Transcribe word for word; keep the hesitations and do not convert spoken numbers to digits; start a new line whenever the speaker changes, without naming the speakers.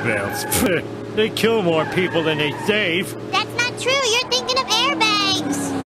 seatbelts. They kill more people than they save.
That's not true. You're thinking of airbags.